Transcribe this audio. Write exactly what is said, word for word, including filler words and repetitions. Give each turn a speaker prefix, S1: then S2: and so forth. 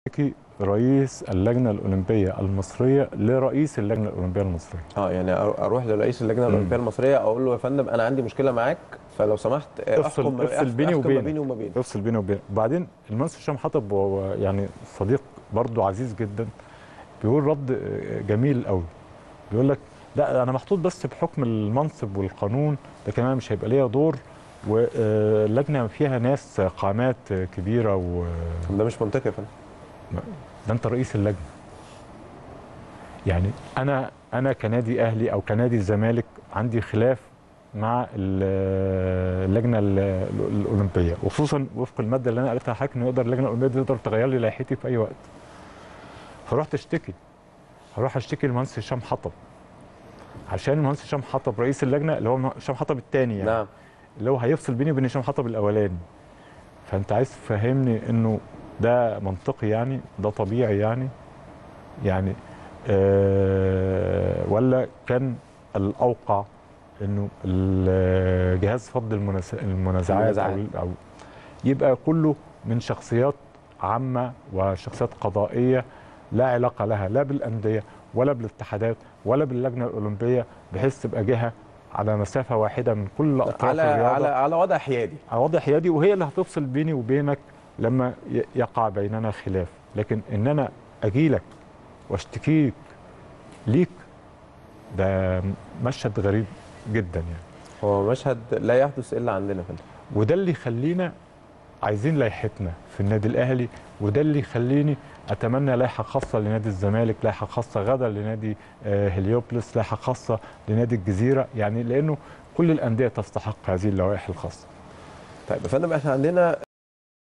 S1: اشتكي رئيس اللجنه الاولمبيه المصريه لرئيس اللجنه الاولمبيه المصريه.
S2: اه يعني اروح لرئيس اللجنه الاولمبيه المصريه اقول له يا فندم انا عندي مشكله معاك، فلو سمحت
S1: افصل
S2: احكم
S1: افصل بيني
S2: احكم ما
S1: وبينك
S2: بيني وما بينك.
S1: افصل بيني وبينك. وبعدين المهندس هشام حطب وهو يعني صديق برضه عزيز جدا، بيقول رد جميل قوي. بيقول لك لا انا محطوط بس بحكم المنصب والقانون، لكن انا مش هيبقى ليا دور، واللجنه فيها ناس قامات كبيره و
S2: ده مش منطقي يا فندم.
S1: ده انت رئيس اللجنه. يعني انا انا كنادي اهلي او كنادي الزمالك عندي خلاف مع اللجنه الاولمبيه، وخصوصا وفق الماده اللي انا قريتها لحضرتك انه يقدر اللجنه الاولمبيه دي تقدر تغير لي لائحتي في اي وقت. فرحت اشتكي، هروح اشتكي للمهندس هشام حطب، عشان المهندس هشام حطب رئيس اللجنه اللي هو هشام حطب الثاني، يعني
S2: نعم.
S1: اللي هو هيفصل بيني وبين هشام حطب الاولاني. فانت عايز تفهمني انه ده منطقي؟ يعني ده طبيعي؟ يعني يعني أه ولا كان الاوقع انه جهاز فض المنازعات او او يبقى كله من شخصيات عامه وشخصيات قضائيه لا علاقه لها لا بالانديه ولا بالاتحادات ولا باللجنه الاولمبيه، بحيث تبقى جهه على مسافه واحده من كل اطراف
S2: على
S1: الرياضه،
S2: على على وضع حيادي،
S1: على وضع حيادي، وهي اللي هتفصل بيني وبينك لما يقع بيننا خلاف. لكن ان انا اجيلك واشتكيك ليك، ده مشهد غريب جدا. يعني
S2: هو مشهد لا يحدث الا عندنا يا فندم،
S1: وده اللي يخلينا عايزين لائحتنا في النادي الاهلي، وده اللي يخليني اتمنى لائحه خاصه لنادي الزمالك، لائحه خاصه غدا لنادي هليوبلس، لائحه خاصه لنادي الجزيره، يعني لانه كل الانديه تستحق هذه اللوائح الخاصه.
S2: طيب يا فندم احنا عندنا